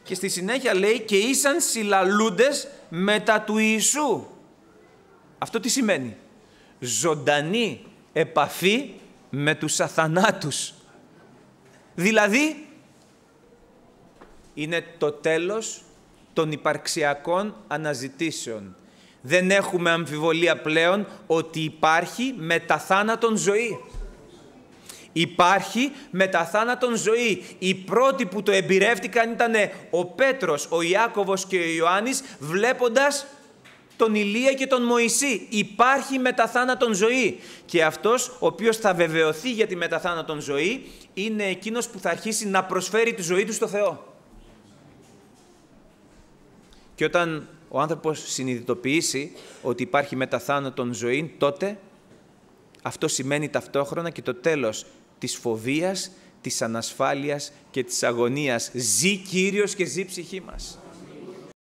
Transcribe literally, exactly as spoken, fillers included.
Και στη συνέχεια λέει και ήσαν συλλαλούντες μετά του Ιησού. Αυτό τι σημαίνει? Ζωντανή επαφή με τους αθανάτους. Δηλαδή, είναι το τέλος των υπαρξιακών αναζητήσεων. Δεν έχουμε αμφιβολία πλέον ότι υπάρχει μεταθάνατον ζωή. Υπάρχει μεταθάνατον ζωή. Οι πρώτοι που το εμπειρεύτηκαν ήταν ο Πέτρος, ο Ιάκωβος και ο Ιωάννης, βλέποντας τον Ηλία και τον Μωυσή. Υπάρχει μεταθάνατον ζωή. Και αυτός ο οποίος θα βεβαιωθεί για τη μεταθάνατον ζωή είναι εκείνος που θα αρχίσει να προσφέρει τη ζωή του στο Θεό. Και όταν ο άνθρωπος συνειδητοποιήσει ότι υπάρχει μεταθάνατον ζωή, τότε αυτό σημαίνει ταυτόχρονα και το τέλος της φοβίας, της ανασφάλειας και της αγωνίας. Ζει Κύριος και ζει ψυχή μας.